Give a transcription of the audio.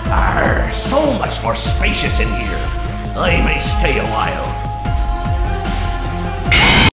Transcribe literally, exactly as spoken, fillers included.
Arr, so much more spacious in here. I may stay a while.